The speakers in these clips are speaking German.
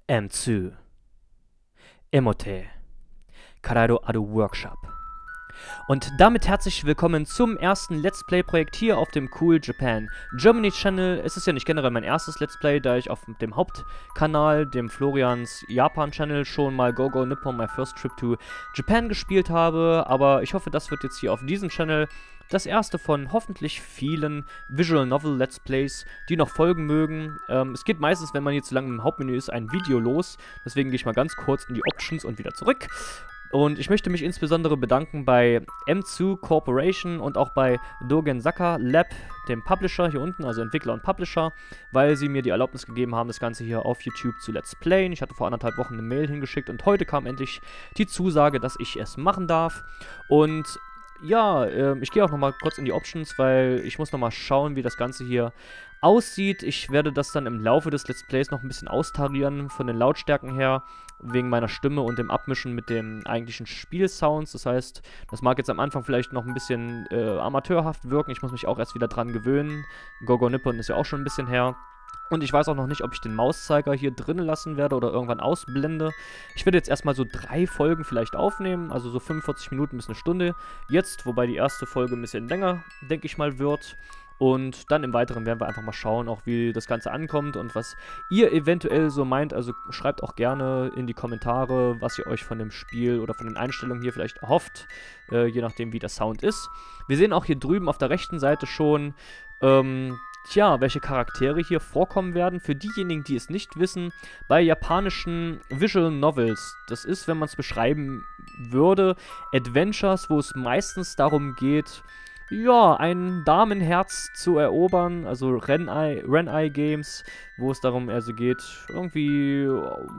M2 Emote Karado Ado Workshop. Und damit herzlich willkommen zum ersten Let's Play-Projekt hier auf dem Cool Japan Germany Channel. Es ist ja nicht generell mein erstes Let's Play, da ich auf dem Hauptkanal, dem Florians Japan Channel, schon mal Go Go Nippon My First Trip to Japan gespielt habe. Aber ich hoffe, das wird jetzt hier auf diesem Channel das erste von hoffentlich vielen Visual Novel Let's Plays, die noch folgen mögen. Es geht meistens, wenn man hier zu lange im Hauptmenü ist, ein Video los. Deswegen gehe ich mal ganz kurz in die Options und wieder zurück. Und ich möchte mich insbesondere bedanken bei M2 Corporation und auch bei Dogensaka Lab, dem Publisher hier unten, also Entwickler und Publisher, weil sie mir die Erlaubnis gegeben haben, das Ganze hier auf YouTube zu Let's Playen. Ich hatte vor 1,5 Wochen eine Mail hingeschickt und heute kam endlich die Zusage, dass ich es machen darf. Und ja, ich gehe auch nochmal kurz in die Options, weil ich muss nochmal schauen, wie das Ganze hier aussieht. Ich werde das dann im Laufe des Let's Plays noch ein bisschen austarieren von den Lautstärken her, wegen meiner Stimme und dem Abmischen mit den eigentlichen Spielsounds. Das heißt, das mag jetzt am Anfang vielleicht noch ein bisschen amateurhaft wirken. Ich muss mich auch erst wieder dran gewöhnen. Go Go Nippon ist ja auch schon ein bisschen her. Und ich weiß auch noch nicht, ob ich den Mauszeiger hier drinnen lassen werde oder irgendwann ausblende. Ich werde jetzt erstmal so 3 Folgen vielleicht aufnehmen, also so 45 Minuten bis eine Stunde jetzt, wobei die erste Folge ein bisschen länger, denke ich mal, wird. Und dann im Weiteren werden wir einfach mal schauen, auch wie das Ganze ankommt und was ihr eventuell so meint. Also schreibt auch gerne in die Kommentare, was ihr euch von dem Spiel oder von den Einstellungen hier vielleicht erhofft, je nachdem wie der Sound ist. Wir sehen auch hier drüben auf der rechten Seite schon, welche Charaktere hier vorkommen werden. Für diejenigen, die es nicht wissen, bei japanischen Visual Novels, das ist, wenn man es beschreiben würde, Adventures, wo es meistens darum geht, ja, ein Damenherz zu erobern, also Ren'ai Games, wo es darum also geht, irgendwie,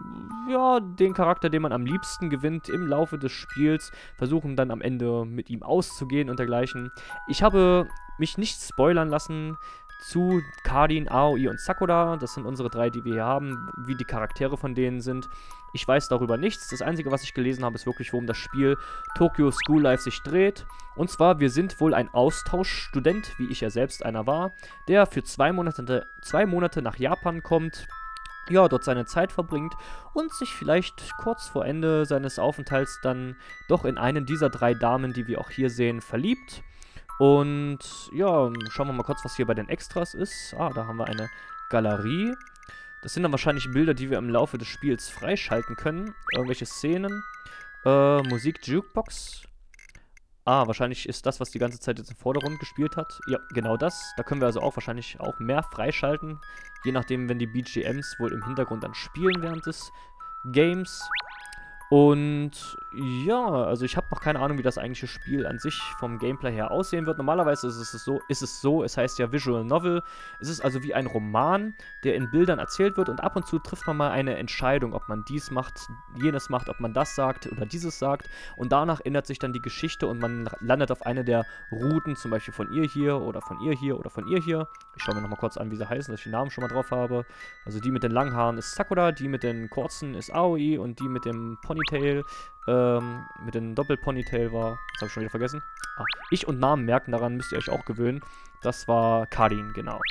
ja, den Charakter, den man am liebsten gewinnt im Laufe des Spiels, versuchen dann am Ende mit ihm auszugehen und dergleichen. Ich habe mich nicht spoilern lassen zu Kardin, Aoi und Sakura. Das sind unsere 3, die wir hier haben, wie die Charaktere von denen sind. Ich weiß darüber nichts. Das Einzige, was ich gelesen habe, ist wirklich, worum das Spiel Tokyo School Life sich dreht. Und zwar, wir sind wohl ein Austauschstudent, wie ich ja selbst einer war, der für 2 Monate nach Japan kommt, ja, dort seine Zeit verbringt und sich vielleicht kurz vor Ende seines Aufenthalts dann doch in einen dieser 3 Damen, die wir auch hier sehen, verliebt. Und ja, schauen wir mal kurz, was hier bei den Extras ist. Ah, da haben wir eine Galerie. Das sind dann wahrscheinlich Bilder, die wir im Laufe des Spiels freischalten können. Irgendwelche Szenen. Musik Jukebox. Ah, wahrscheinlich ist das, was die ganze Zeit jetzt im Vordergrund gespielt hat. Ja, genau das. Da können wir also auch wahrscheinlich auch mehr freischalten. Je nachdem, wenn die BGMs wohl im Hintergrund dann spielen während des Games. Und ja, also ich habe noch keine Ahnung, wie das eigentliche Spiel an sich vom Gameplay her aussehen wird. Normalerweise ist es so, es heißt ja Visual Novel. Es ist also wie ein Roman, der in Bildern erzählt wird und ab und zu trifft man mal eine Entscheidung, ob man dies macht, jenes macht, ob man das sagt oder dieses sagt. Und danach ändert sich dann die Geschichte und man landet auf eine der Routen, zum Beispiel von ihr hier oder von ihr hier oder von ihr hier. Ich schaue mir nochmal kurz an, wie sie heißen, dass ich die Namen schon mal drauf habe. Also die mit den langen Haaren ist Sakura, die mit den kurzen ist Aoi und die mit dem Ponytail, mit dem Doppel-Ponytail war, das habe ich schon wieder vergessen. Ah, Ich und Namen merken, daran müsst ihr euch auch gewöhnen. Das war Kardin, genau.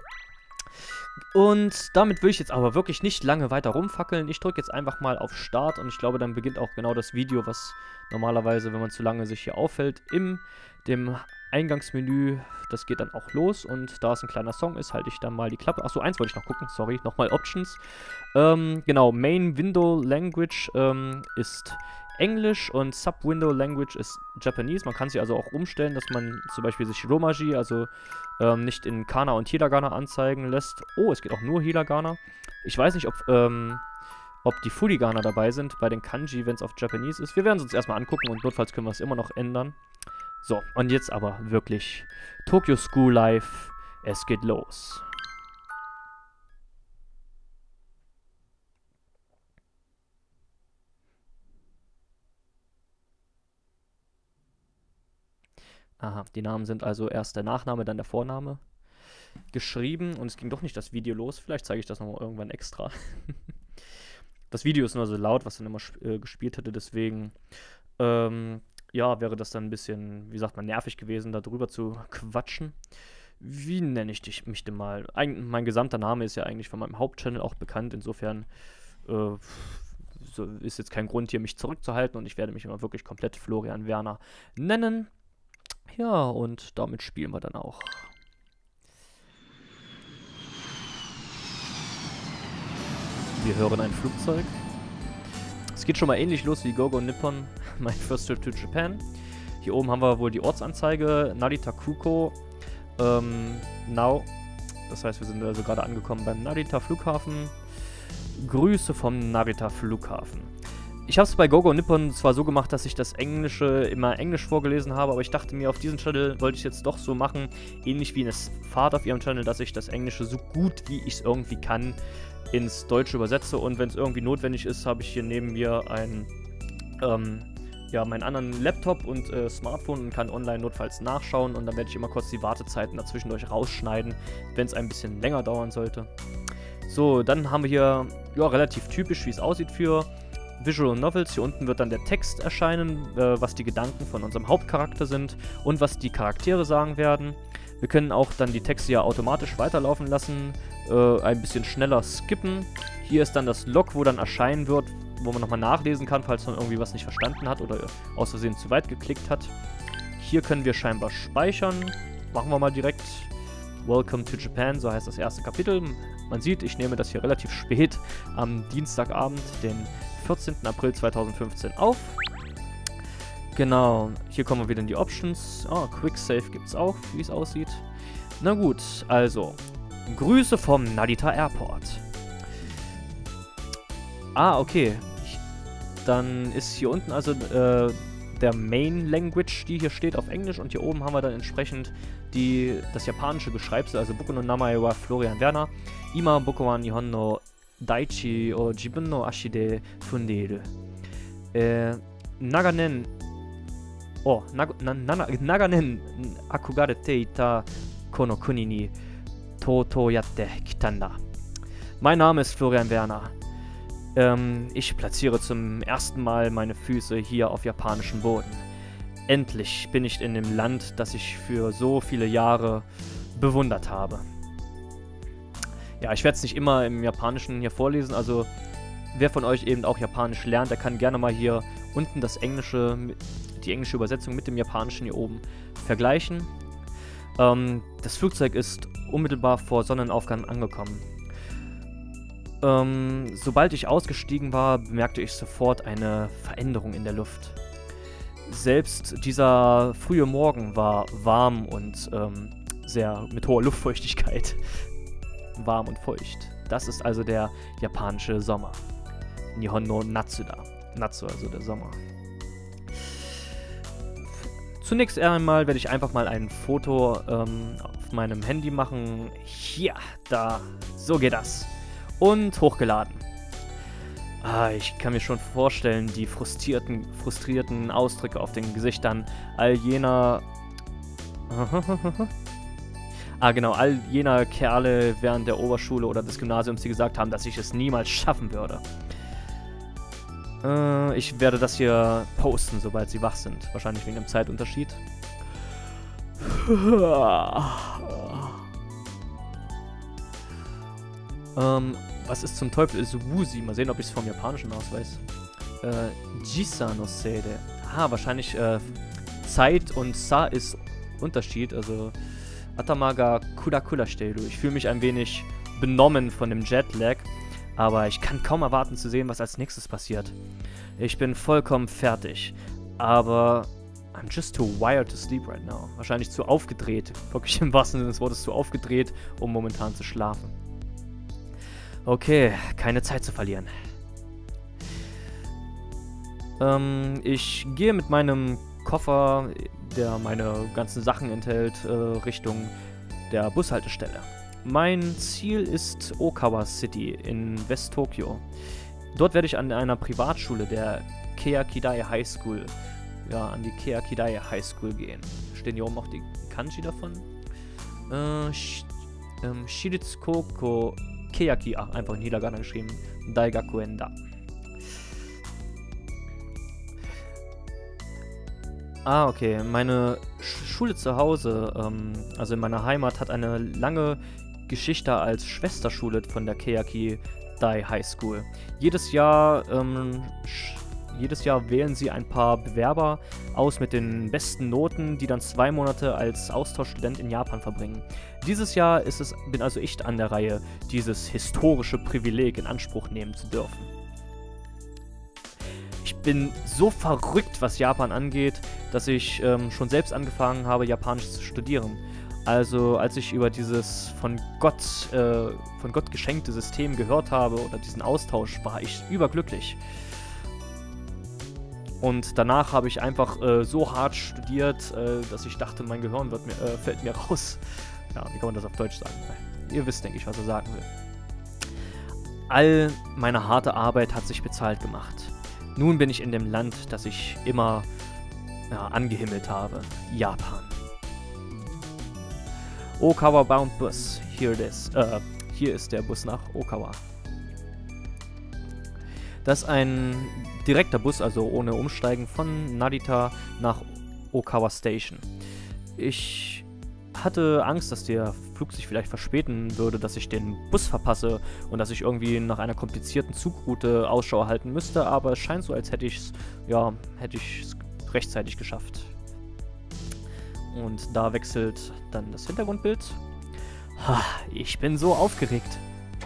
Und damit will ich jetzt aber wirklich nicht lange weiter rumfackeln. Ich drücke jetzt einfach mal auf Start und ich glaube, dann beginnt auch genau das Video, was normalerweise, wenn man zu lange sich hier aufhält, in dem Eingangsmenü, das geht dann auch los. Und da es ein kleiner Song ist, halte ich dann mal die Klappe. Achso, eins wollte ich noch gucken, sorry, nochmal Options. Genau, Main Window Language ist Englisch und Sub-Window Language ist Japanese. Man kann sie also auch umstellen, dass man zum Beispiel sich Romaji, also nicht in Kana und Hiragana anzeigen lässt. Oh, es geht auch nur Hiragana. Ich weiß nicht, ob die Furigana dabei sind bei den Kanji, wenn es auf Japanese ist. Wir werden es uns erstmal angucken und notfalls können wir es immer noch ändern. So, und jetzt aber wirklich Tokyo School Life, es geht los. Aha, die Namen sind also erst der Nachname, dann der Vorname geschrieben. Und es ging doch nicht das Video los. Vielleicht zeige ich das nochmal irgendwann extra. Das Video ist nur so laut, was dann immer gespielt hätte. Deswegen, ja, wäre das dann ein bisschen, wie sagt man, nervig gewesen, da drüber zu quatschen. Wie nenne ich mich denn mal? Mein gesamter Name ist ja eigentlich von meinem Hauptchannel auch bekannt. Insofern so ist jetzt kein Grund hier, mich zurückzuhalten und ich werde mich immer wirklich komplett Florian Werner nennen. Ja, und damit spielen wir dann auch. Wir hören ein Flugzeug. Es geht schon mal ähnlich los wie Gogo Nippon, mein First Trip to Japan. Hier oben haben wir wohl die Ortsanzeige, Narita Kuko, now. Das heißt, wir sind also gerade angekommen beim Narita Flughafen. Grüße vom Narita Flughafen. Ich habe es bei Gogo Nippon zwar so gemacht, dass ich das Englische immer Englisch vorgelesen habe, aber ich dachte mir, auf diesem Channel wollte ich es jetzt doch so machen, ähnlich wie es Fahrt auf ihrem Channel, dass ich das Englische so gut wie ich es irgendwie kann ins Deutsche übersetze, und wenn es irgendwie notwendig ist, habe ich hier neben mir meinen anderen Laptop und Smartphone und kann online notfalls nachschauen, und dann werde ich immer kurz die Wartezeiten dazwischen rausschneiden, wenn es ein bisschen länger dauern sollte. So, dann haben wir hier, ja, relativ typisch, wie es aussieht für Visual Novels. Hier unten wird dann der Text erscheinen, was die Gedanken von unserem Hauptcharakter sind und was die Charaktere sagen werden. Wir können auch dann die Texte ja automatisch weiterlaufen lassen, ein bisschen schneller skippen. Hier ist dann das Log, wo dann erscheinen wird, wo man nochmal nachlesen kann, falls man irgendwie was nicht verstanden hat oder aus Versehen zu weit geklickt hat. Hier können wir scheinbar speichern. Machen wir mal direkt. Welcome to Japan, so heißt das erste Kapitel. Man sieht, ich nehme das hier relativ spät am Dienstagabend, den 14. April 2015 auf. Genau, hier kommen wir wieder in die Options. Oh, Quick Save gibt es auch, wie es aussieht. Na gut, also, Grüße vom Narita Airport. Ah, okay. Dann ist hier unten also der Main Language, die hier steht, auf Englisch, und hier oben haben wir dann entsprechend das japanische Geschreibsel, also Boku no Namae wa Florian Werner. Ima boku wa Nihon no Daichi o Jibun no ashi de fundeiru. Naganen akugarete ita kono kuni ni toutou yatte kitanda. Mein Name ist Florian Werner. Ich platziere zum ersten Mal meine Füße hier auf japanischem Boden. Endlich bin ich in dem Land, das ich für so viele Jahre bewundert habe. Ja, ich werde es nicht immer im Japanischen hier vorlesen, also wer von euch eben auch Japanisch lernt, der kann gerne mal hier unten die englische Übersetzung mit dem Japanischen hier oben vergleichen. Das Flugzeug ist unmittelbar vor Sonnenaufgang angekommen. Sobald ich ausgestiegen war, bemerkte ich sofort eine Veränderung in der Luft. Selbst dieser frühe Morgen war warm und mit hoher Luftfeuchtigkeit. Warm und feucht. Das ist also der japanische Sommer. Nihon no Natsu da. Natsu, also der Sommer. Zunächst einmal werde ich einfach mal ein Foto auf meinem Handy machen. Hier, da, so geht das. Und hochgeladen. Ich kann mir schon vorstellen, die frustrierten Ausdrücke auf den Gesichtern all jener... all jener Kerle während der Oberschule oder des Gymnasiums, die gesagt haben, dass ich es niemals schaffen würde. Ich werde das hier posten, sobald sie wach sind. Wahrscheinlich wegen dem Zeitunterschied. Was ist zum Teufel ist Wusi? Mal sehen, ob ich es vom Japanischen aus weiß. Jisa no Seide. Wahrscheinlich Zeit und Sa ist Unterschied, also Atama ga kura kura shiteiru. Ich fühle mich ein wenig benommen von dem Jetlag, aber ich kann kaum erwarten zu sehen, was als nächstes passiert. Ich bin vollkommen fertig, aber I'm just too wired to sleep right now. Wahrscheinlich zu aufgedreht, wirklich im wahrsten Sinne des Wortes zu aufgedreht, um momentan zu schlafen. Okay, keine Zeit zu verlieren. Ich gehe mit meinem Koffer, der meine ganzen Sachen enthält, Richtung der Bushaltestelle. Mein Ziel ist Okawa City in West-Tokio. Dort werde ich an einer Privatschule, der Keakidai High School, an die Keakidai High School gehen. Stehen hier oben auch die Kanji davon? Shiritsukoko Keaki, einfach in Hiragana geschrieben, Daigakuen da. Okay, meine Schule zu Hause, also in meiner Heimat, hat eine lange Geschichte als Schwesterschule von der Keaki Dai High School. Jedes Jahr wählen sie ein paar Bewerber aus mit den besten Noten, die dann 2 Monate als Austauschstudent in Japan verbringen. Dieses Jahr bin also ich an der Reihe, dieses historische Privileg in Anspruch nehmen zu dürfen. Ich bin so verrückt, was Japan angeht, dass ich schon selbst angefangen habe, Japanisch zu studieren. Also als ich über dieses von Gott geschenkte System gehört habe oder diesen Austausch, war ich überglücklich. Und danach habe ich einfach so hart studiert, dass ich dachte, mein Gehirn fällt mir raus. Ja, wie kann man das auf Deutsch sagen? Ihr wisst, denke ich, was er sagen will. All meine harte Arbeit hat sich bezahlt gemacht. Nun bin ich in dem Land, das ich immer angehimmelt habe. Japan. Okawa Bound Bus. Here it is. Hier ist der Bus nach Okawa. Das ist ein direkter Bus, also ohne Umsteigen, von Narita nach Okawa Station. Ich hatte Angst, dass der Flug sich vielleicht verspäten würde, dass ich den Bus verpasse und dass ich irgendwie nach einer komplizierten Zugroute Ausschau halten müsste, aber es scheint so, als hätte ich es rechtzeitig geschafft. Und da wechselt dann das Hintergrundbild. Ich bin so aufgeregt.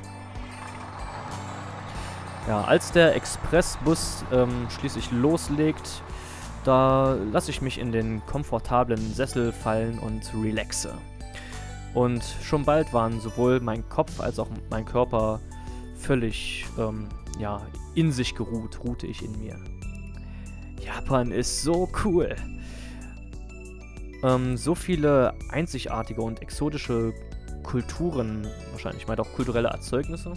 Ja, als der Expressbus schließlich loslegt, da lasse ich mich in den komfortablen Sessel fallen und relaxe. Und schon bald waren sowohl mein Kopf als auch mein Körper völlig in sich ruhte ich in mir. Japan ist so cool. So viele einzigartige und exotische Kulturen, wahrscheinlich, ich meine auch kulturelle Erzeugnisse.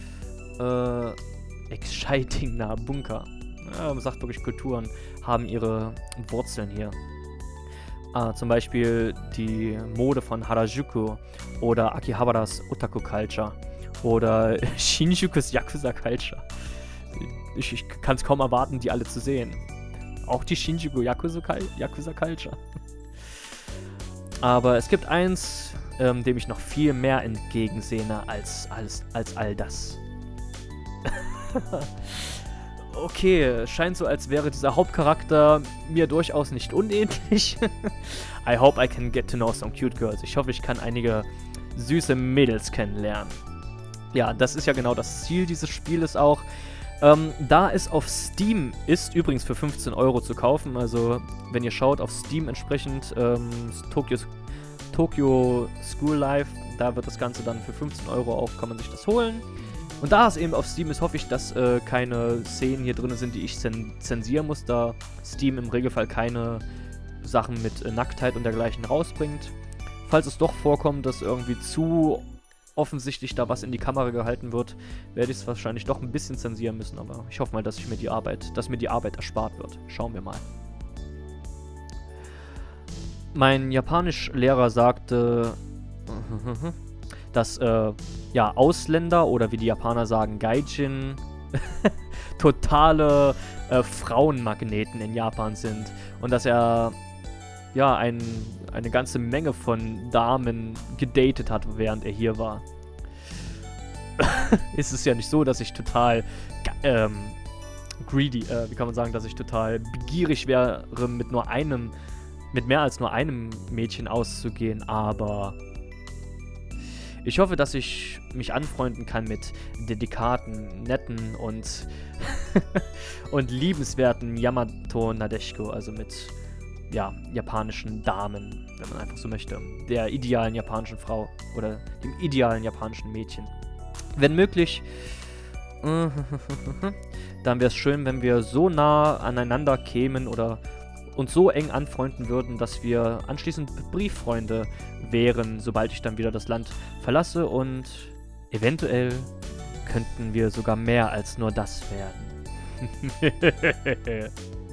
Exciting na Bunker. Ja, man sagt wirklich, Kulturen haben ihre Wurzeln hier. Zum Beispiel die Mode von Harajuku oder Akihabaras Otaku Culture oder Shinjukus Yakuza Culture. Ich kann es kaum erwarten, die alle zu sehen. Auch die Shinjuku Yakuza Culture. Aber es gibt eins, dem ich noch viel mehr entgegensehne als all das. Okay, scheint so, als wäre dieser Hauptcharakter mir durchaus nicht unähnlich. I hope I can get to know some cute girls. Ich hoffe, ich kann einige süße Mädels kennenlernen. Ja, das ist ja genau das Ziel dieses Spieles auch. Da es auf Steam ist, übrigens für 15 € zu kaufen, also wenn ihr schaut, auf Steam entsprechend Tokyo School Life, da wird das Ganze dann für 15 € auch, kann man sich das holen. Und da es eben auf Steam ist, hoffe ich, dass keine Szenen hier drin sind, die ich zensieren muss, da Steam im Regelfall keine Sachen mit Nacktheit und dergleichen rausbringt. Falls es doch vorkommt, dass irgendwie zu offensichtlich da was in die Kamera gehalten wird, werde ich es wahrscheinlich doch ein bisschen zensieren müssen, aber ich hoffe mal, dass mir die Arbeit erspart wird. Schauen wir mal. Mein Japanischlehrer sagte, dass Ausländer oder wie die Japaner sagen, Gaijin, totale Frauenmagneten in Japan sind und dass er eine ganze Menge von Damen gedatet hat, während er hier war. Ist es ja nicht so, dass ich total greedy, wie kann man sagen, dass ich total begierig wäre, mit mehr als nur einem Mädchen auszugehen, aber ich hoffe, dass ich mich anfreunden kann mit dedikaten, netten und und liebenswerten Yamato Nadeshiko, also mit japanischen Damen, wenn man einfach so möchte, der idealen japanischen Frau oder dem idealen japanischen Mädchen. Wenn möglich, dann wäre es schön, wenn wir so nah aneinander kämen oder uns so eng anfreunden würden, dass wir anschließend Brieffreunde wären, sobald ich dann wieder das Land verlasse, und eventuell könnten wir sogar mehr als nur das werden.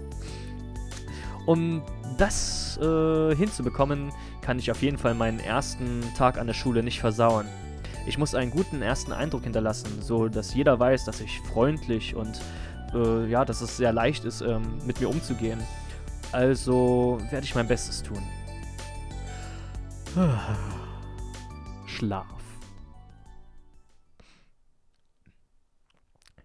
Um das hinzubekommen, kann ich auf jeden Fall meinen ersten Tag an der Schule nicht versauen. Ich muss einen guten ersten Eindruck hinterlassen, so dass jeder weiß, dass ich freundlich und dass es sehr leicht ist, mit mir umzugehen. Also werde ich mein Bestes tun. Schlaf.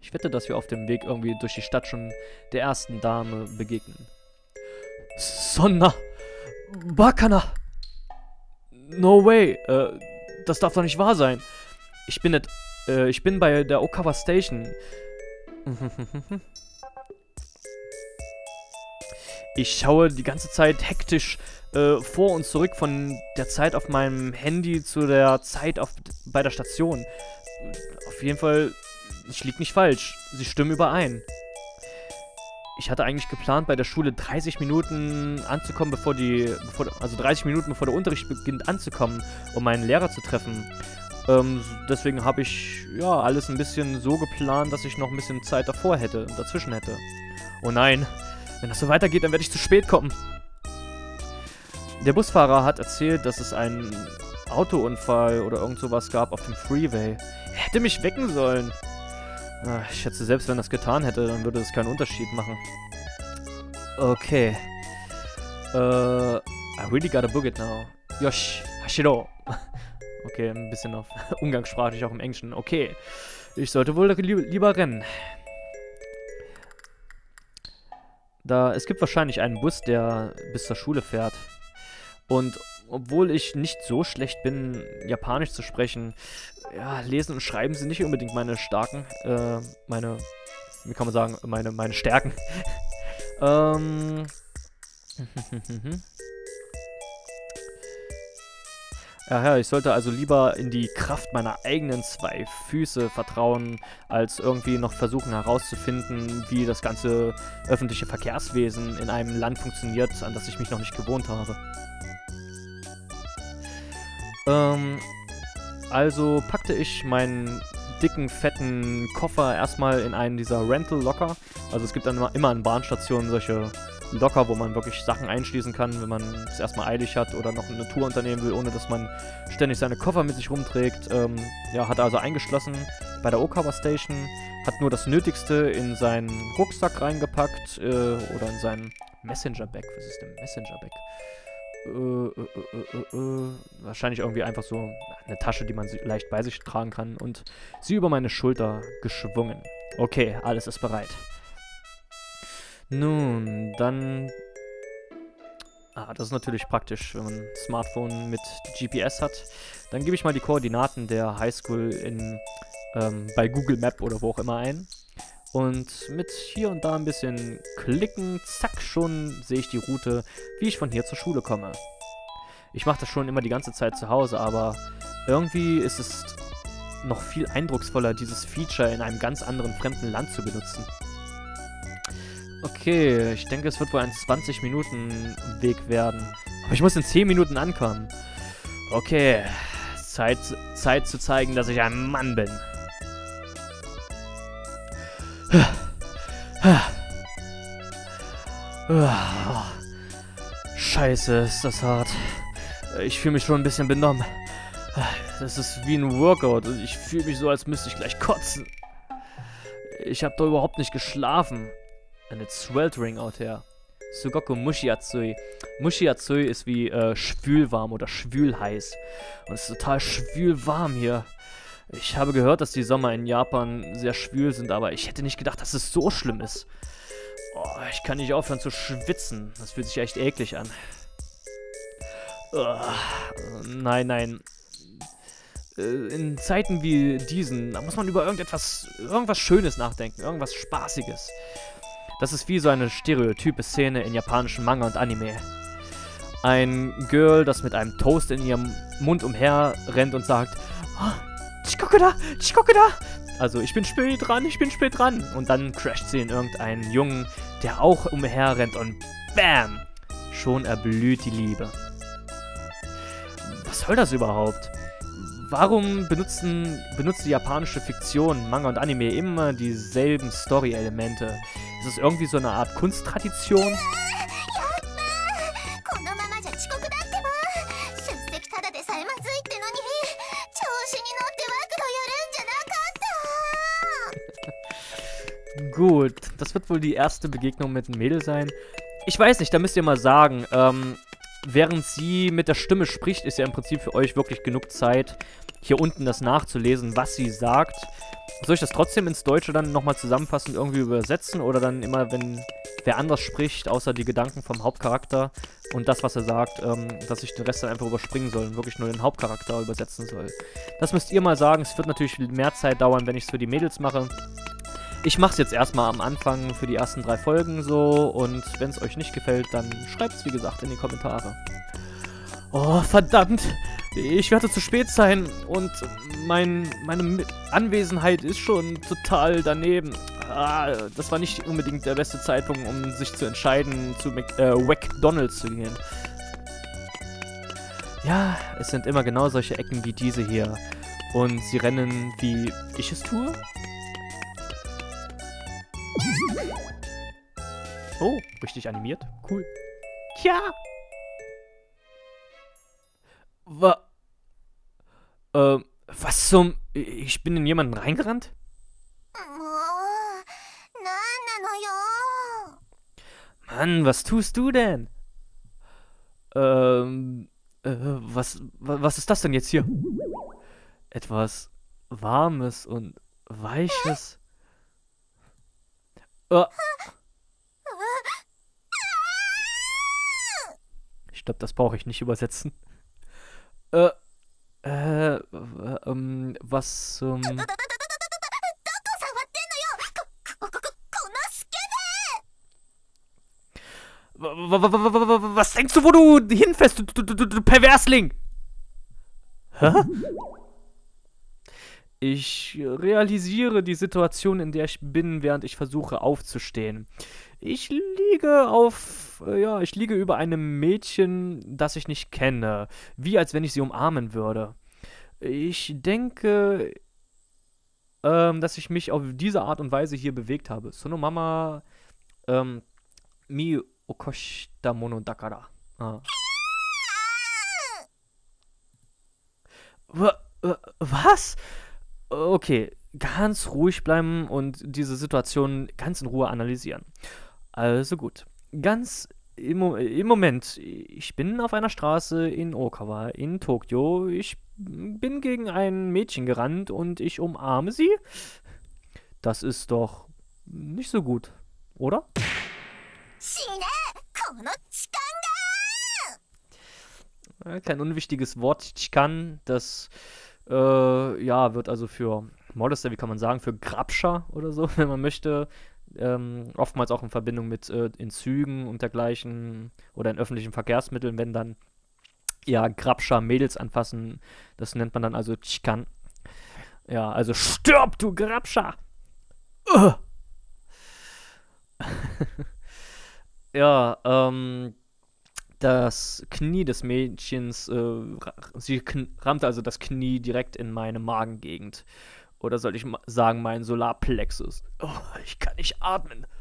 Ich wette, dass wir auf dem Weg irgendwie durch die Stadt schon der ersten Dame begegnen. Sonna! Bakana! No way! Das darf doch nicht wahr sein. Ich bin bei der Okawa Station. Ich schaue die ganze Zeit hektisch vor und zurück von der Zeit auf meinem Handy zu der Zeit bei der Station. Auf jeden Fall, ich liege nicht falsch. Sie stimmen überein. Ich hatte eigentlich geplant, bei der Schule 30 Minuten anzukommen, also 30 Minuten bevor der Unterricht beginnt anzukommen, um meinen Lehrer zu treffen. Deswegen habe ich, ja, alles ein bisschen so geplant, dass ich noch ein bisschen Zeit dazwischen hätte. Oh nein, wenn das so weitergeht, dann werde ich zu spät kommen. Der Busfahrer hat erzählt, dass es einen Autounfall oder irgend sowas gab auf dem Freeway. Er hätte mich wecken sollen. Ich schätze, selbst wenn er das getan hätte, dann würde es keinen Unterschied machen. Okay. I really gotta book it now. Yosh, hashiro. Okay, ein bisschen auf umgangssprachlich, auch im Englischen. Okay, ich sollte wohl lieber rennen. Es gibt wahrscheinlich einen Bus, der bis zur Schule fährt. Und obwohl ich nicht so schlecht bin, Japanisch zu sprechen, ja, lesen und schreiben sind nicht unbedingt meine Stärken. Wie kann man sagen, meine Stärken. Ja, ich sollte also lieber in die Kraft meiner eigenen 2 Füße vertrauen, als irgendwie noch versuchen herauszufinden, wie das ganze öffentliche Verkehrswesen in einem Land funktioniert, an das ich mich noch nicht gewohnt habe. Also packte ich meinen dicken, fetten Koffer erstmal in einen dieser Rental-Locker. Also es gibt dann immer an Bahnstationen solche Locker, wo man wirklich Sachen einschließen kann, wenn man es erstmal eilig hat oder noch eine Tour unternehmen will, ohne dass man ständig seine Koffer mit sich rumträgt. Ja, hat er also eingeschlossen bei der Okawa Station, hat nur das Nötigste in seinen Rucksack reingepackt oder in seinen Messenger-Bag. Was ist denn Messenger-Bag? Wahrscheinlich irgendwie einfach so eine Tasche, die man leicht bei sich tragen kann, und sie über meine Schulter geschwungen. Okay, alles ist bereit. Nun, dann... das ist natürlich praktisch, wenn man ein Smartphone mit GPS hat. Dann gebe ich mal die Koordinaten der Highschool bei Google Map oder wo auch immer ein. Und mit hier und da ein bisschen klicken, zack, schon sehe ich die Route, wie ich von hier zur Schule komme. Ich mache das schon immer die ganze Zeit zu Hause, aber irgendwie ist es noch viel eindrucksvoller, dieses Feature in einem ganz anderen fremden Land zu benutzen. Okay, ich denke, es wird wohl ein 20-Minuten-Weg werden. Aber ich muss in 10 Minuten ankommen. Okay, Zeit zu zeigen, dass ich ein Mann bin. Scheiße, ist das hart. Ich fühle mich schon ein bisschen benommen. Das ist wie ein Workout und ich fühle mich so, als müsste ich gleich kotzen. Ich habe da überhaupt nicht geschlafen. And it's sweltering out here. Sugoku Mushiatsui. Mushiatsui ist wie schwülwarm oder schwülheiß. Und es ist total schwülwarm hier. Ich habe gehört, dass die Sommer in Japan sehr schwül sind, aber ich hätte nicht gedacht, dass es so schlimm ist. Oh, ich kann nicht aufhören zu schwitzen. Das fühlt sich echt eklig an. Nein. In Zeiten wie diesen, da muss man über irgendwas Schönes nachdenken, irgendwas Spaßiges. Das ist wie so eine stereotype Szene in japanischen Manga und Anime. Ein Girl, das mit einem Toast in ihrem Mund umherrennt und sagt, oh, Chikoku da! Also, ich bin spät dran. Und dann crasht sie in irgendeinen Jungen, der auch umherrennt und BAM! Schon erblüht die Liebe. Was soll das überhaupt? Warum benutzt die japanische Fiktion, Manga und Anime immer dieselben Story-Elemente? Ist es irgendwie so eine Art Kunsttradition? Gut, das wird wohl die erste Begegnung mit einem Mädel sein. Ich weiß nicht, da müsst ihr mal sagen, während sie mit der Stimme spricht, ist ja im Prinzip für euch wirklich genug Zeit, hier unten das nachzulesen, was sie sagt. Soll ich das trotzdem ins Deutsche dann nochmal zusammenfassend irgendwie übersetzen? Oder dann immer, wenn wer anders spricht, außer die Gedanken vom Hauptcharakter und das, was er sagt, dass ich den Rest dann einfach überspringen soll und wirklich nur den Hauptcharakter übersetzen soll? Das müsst ihr mal sagen. Es wird natürlich mehr Zeit dauern, wenn ich es für die Mädels mache. Ich mache es jetzt erstmal am Anfang für die ersten 3 Folgen so. Und wenn es euch nicht gefällt, dann schreibt es, wie gesagt, in die Kommentare. Oh, verdammt. Ich werde zu spät sein und meine Anwesenheit ist schon total daneben. Das war nicht unbedingt der beste Zeitpunkt, um sich zu entscheiden, zu McDonald's zu gehen. Ja, es sind immer genau solche Ecken wie diese hier. Und sie rennen, wie ich es tue. Oh, richtig animiert. Cool. Ja! Was zum... Ich bin in jemanden reingerannt? Mann, was tust du denn? Was ist das denn jetzt hier? Etwas Warmes und Weiches. Ich glaube, das brauche ich nicht übersetzen. Was Was denkst du, wo du hinfährst, du Perversling? Hä? Ich realisiere die Situation, in der ich bin, während ich versuche aufzustehen. Ich liege über einem Mädchen, das ich nicht kenne. Wie als wenn ich sie umarmen würde. Ich denke, dass ich mich auf diese Art und Weise hier bewegt habe. Sonomama, mi okoshita mono dakara. Was? Okay, ganz ruhig bleiben und diese Situation ganz in Ruhe analysieren. Also gut. Ganz im Moment, ich bin auf einer Straße in Okawa, in Tokio. Ich bin gegen ein Mädchen gerannt und ich umarme sie. Das ist doch nicht so gut, oder? Kein unwichtiges Wort, Chikan, das wird also für Molester, wie kann man sagen, für Grabscher oder so, wenn man möchte, oftmals auch in Verbindung mit in Zügen und dergleichen oder in öffentlichen Verkehrsmitteln, wenn dann Grabscher Mädels anfassen, das nennt man dann also Chikan. Ja, also stirb, du Grabscher! Das Knie des Mädchens, sie rammte also das Knie direkt in meine Magengegend. Oder soll ich sagen, mein Solarplexus. Oh, ich kann nicht atmen.